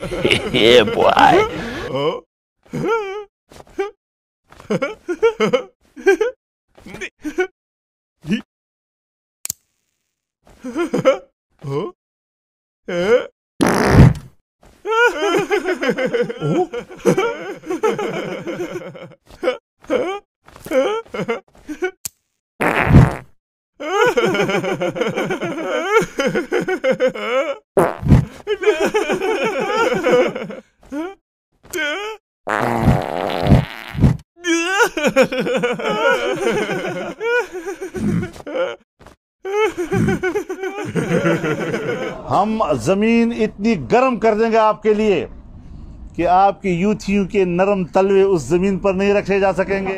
Yeah, boy. हम जमीन इतनी गर्म कर देंगे आपके लिए कि आपकी यूथियों के नरम तलवे उस जमीन पर नहीं रखे जा सकेंगे।